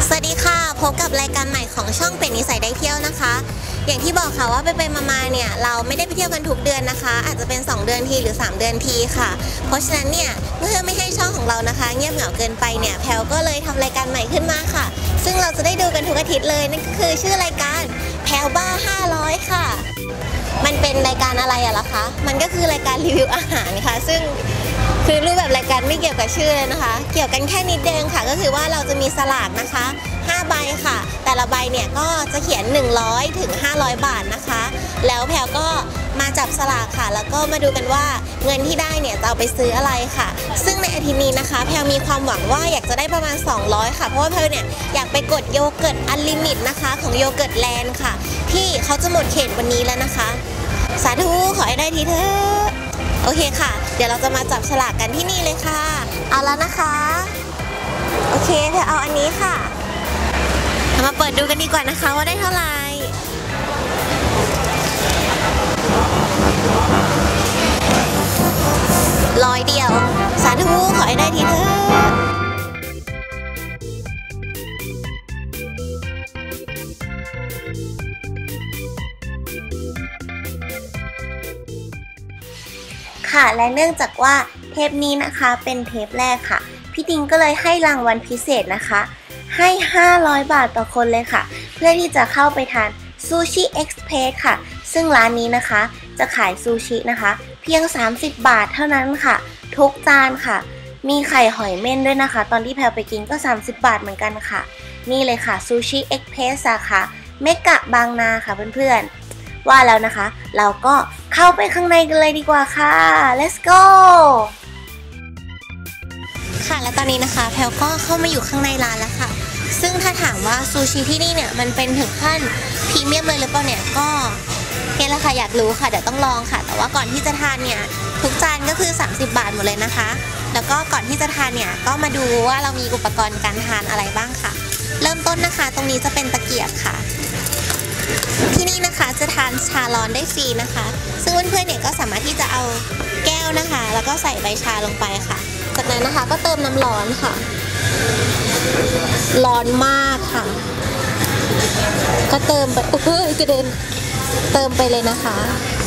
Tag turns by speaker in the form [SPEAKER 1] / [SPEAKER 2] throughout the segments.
[SPEAKER 1] สวัสดีค่ะพบกับรายการใหม่ของช่องเป็ดนิสัยได้เที่ยวนะคะอย่างที่บอกค่ะว่าไปมาเนี่ยเราไม่ได้ไปเที่ยวกันทุกเดือนนะคะอาจจะเป็น2 เดือนทีหรือ3 เดือนทีค่ะเพราะฉะนั้นเนี่ยเพื่อไม่ให้ช่องของเรานะคะเงียบเหงาเกินไปเนี่ยแพลก็เลยทำรายการใหม่ขึ้นมาค่ะซึ่งเราจะได้ดูกันทุกอาทิตย์เลยนั่นก็คือชื่อรายการแพลบ้า500ค่ะมันเป็นรายการอะไรอะล่ะคะมันก็คือรายการรีวิวอาหารค่ะซึ่งคือรูปแบบรายการไม่เกี่ยวกับชื่อเลยนะคะเกี่ยวกันแค่นิดเดียวค่ะก็คือว่าเราจะมีสลากนะคะ5 ใบค่ะแต่ละใบเนี่ยก็จะเขียน100 ถึง 500 บาทนะคะแล้วแพลก็มาจับสลากค่ะแล้วก็มาดูกันว่าเงินที่ได้เนี่ยจะเอาไปซื้ออะไรค่ะซึ่งในอาทิตย์นี้นะคะแพลมีความหวังว่าอยากจะได้ประมาณ200ค่ะเพราะว่าแพลเนี่ยอยากไปกดโยเกิร์ตอันลิมิตนะคะของโยเกิร์ตแลนด์ค่ะที่เขาจะหมดเขตวันนี้แล้วนะคะสาธุขอให้ได้ทีเถอะโอเคค่ะเดี๋ยวเราจะมาจับฉลากกันที่นี่เลยค่ะเอาแล้วนะคะโอเคแพลเอาอันนี้ค่ะมาเปิดดูกันดีกว่านะคะว่าได้เท่าไหร่100 เดียวสาธุขอให้ได้ทีเถอะค่ะและเนื่องจากว่าเทปนี้นะคะเป็นเทปแรกค่ะพี่ติงก็เลยให้รางวัลพิเศษนะคะให้500 บาทต่อคนเลยค่ะเพื่อที่จะเข้าไปทานซูชิเอ็กซ์เพรสค่ะซึ่งร้านนี้นะคะจะขายซูชินะคะเพียง30 บาทเท่านั้นค่ะทุกจานค่ะมีไข่หอยเม่นด้วยนะคะตอนที่แพลไปกินก็30 บาทเหมือนกันค่ะนี่เลยค่ะซูชิเอ็กซ์เพรสสาขาเมกะบางนาค่ะเพื่อนๆว่าแล้วนะคะเราก็เข้าไปข้างในกันเลยดีกว่าค่ะ let's go ค่ะและตอนนี้นะคะแพลก็เข้ามาอยู่ข้างในร้านแล้วค่ะซึ่งถ้าถามว่าซูชิที่นี่เนี่ยมันเป็นถึงขั้นพรีเมียมเลยหรือเปล่าเนี่ยก็นี่แหละค่ะอยากรู้ค่ะเดี๋ยวต้องลองค่ะแต่ว่าก่อนที่จะทานเนี่ยทุกจานก็คือ30 บาทหมดเลยนะคะแล้วก็ก่อนที่จะทานเนี่ยก็มาดูว่าเรามีอุปกรณ์การทานอะไรบ้างค่ะเริ่มต้นนะคะตรงนี้จะเป็นตะเกียบค่ะที่นี่นะคะจะทานชาร้อนได้ฟรีนะคะซึ่งเพื่อนๆเนี่ยก็สามารถที่จะเอาแก้วนะคะแล้วก็ใส่ใบชาลงไปค่ะจากนั้นนะคะก็เติมน้ำร้อนค่ะร้อนมากค่ะก็เติมไปกระเด็นเติมไปเลยนะคะ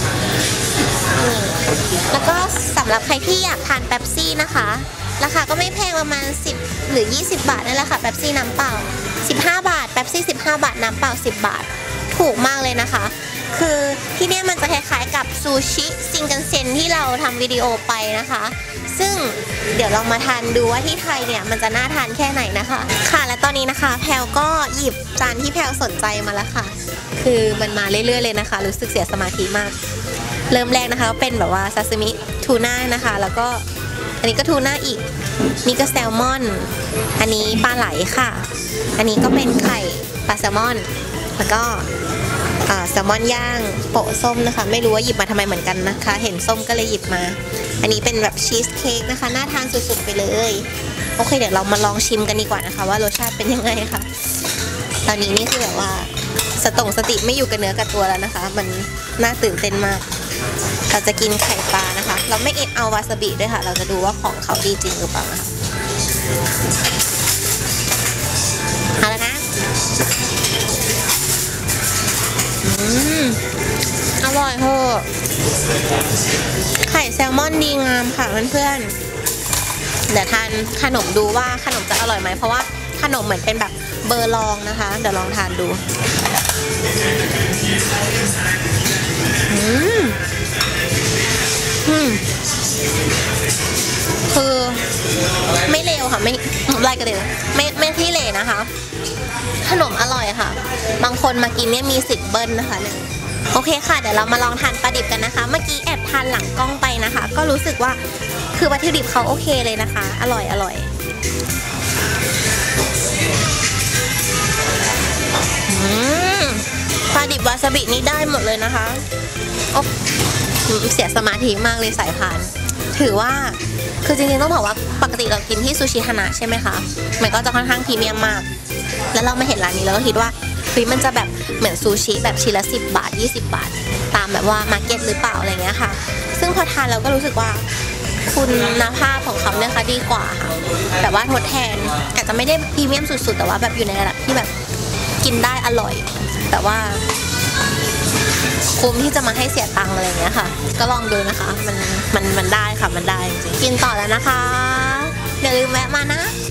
[SPEAKER 1] แล้วก็สำหรับใครที่อยากทานเป๊ปซี่นะคะราคาก็ไม่แพงประมาณ10 หรือ 20 บาทนั่นแหละค่ะเป๊ปซี่น้ำเปล่า15 บาทเป๊ปซี่15 บาทน้ำเปล่า10 บาทถูกมากเลยนะคะคือที่นี่มันจะคล้ายๆกับซูชิซิงเกิลเซนที่เราทำวิดีโอไปนะคะซึ่งเดี๋ยวลองมาทานดูว่าที่ไทยเนี่ยมันจะน่าทานแค่ไหนนะคะค่ะและตอนนี้นะคะแพลก็หยิบจานที่แพลสนใจมาแล้วค่ะคือมันมาเรื่อยๆเลยนะคะรู้สึกเสียสมาธิมากเริ่มแรกนะคะเป็นแบบว่าซาซิมิทูน่านะคะแล้วก็อันนี้ก็ทูน่าอีกนี่ก็แซลมอนอันนี้ปลาไหลค่ะอันนี้ก็เป็นไข่ปลาแซลมอนแล้วก็แซลมอนย่างโปะส้มนะคะไม่รู้ว่าหยิบมาทำไมเหมือนกันนะคะเห็นส้มก็เลยหยิบมาอันนี้เป็นแบบชีสเค้กนะคะน่าทานสุดๆไปเลยโอเคเดี๋ยวเรามาลองชิมกันดีกว่านะคะว่ารสชาติเป็นยังไงค่ะตอนนี้นี่คือแบบว่าสติไม่อยู่กับเนื้อกับตัวแล้วนะคะมันน่าตื่นเต้นมากเราจะกินไข่ปลานะคะเราไม่เอาวาซาบิด้วยค่ะเราจะดูว่าของเขาดีจริงหรือเปล่าเอาแล้วนะอร่อยโหไข่แซลมอนดีงามค่ะเพื่อนๆเดี๋ยวทานขนมดูว่าขนมจะอร่อยไหมเพราะว่าขนมเหมือนเป็นแบบเบอร์ลองนะคะเดี๋ยวลองทานดูคือไม่เลวค่ะไม่ไรกันเลยไม่ที่เลวนะคะขนมอร่อยค่ะบางคนมากินเนี่ยมีสิทธิ์เบิ้ลนะคะเนี่ยโอเคค่ะเดี๋ยวเรามาลองทานปลาดิบกันนะคะเมื่อกี้แอบทานหลังกล้องไปนะคะก็รู้สึกว่าคือวัตถุดิบเขาโอเคเลยนะคะอร่อยปลาดิบวาซาบินี่ได้หมดเลยนะคะโอ้เสียสมาธิมากเลยสายพานถือว่าคือจริงๆต้องบอกว่าปกติเรากินที่ซูชิฮานะใช่ไหมคะมันก็จะค่อนข้างพรีเมียมมากแล้วเรามาเห็นร้านนี้แล้วก็คิดว่ามันจะแบบเหมือนซูชิแบบชิ้นละ10 บาท20 บาทตามแบบว่ามาร์เก็ตหรือเปล่าอะไรเงี้ยค่ะซึ่งพอทานเราก็รู้สึกว่าคุณภาพของเขาเนี่ยค่ะดีกว่าค่ะแต่ว่าทดแทนอาจจะไม่ได้พรีเมียมสุดๆแต่ว่าแบบอยู่ในระดับที่แบบกินได้อร่อยแต่ว่าคุ้มที่จะมาให้เสียตังค์อะไรเงี้ยค่ะก็ลองดูนะคะมันได้ค่ะมันได้จริงกินต่อแล้วนะคะอย่าลืมแวะมานะ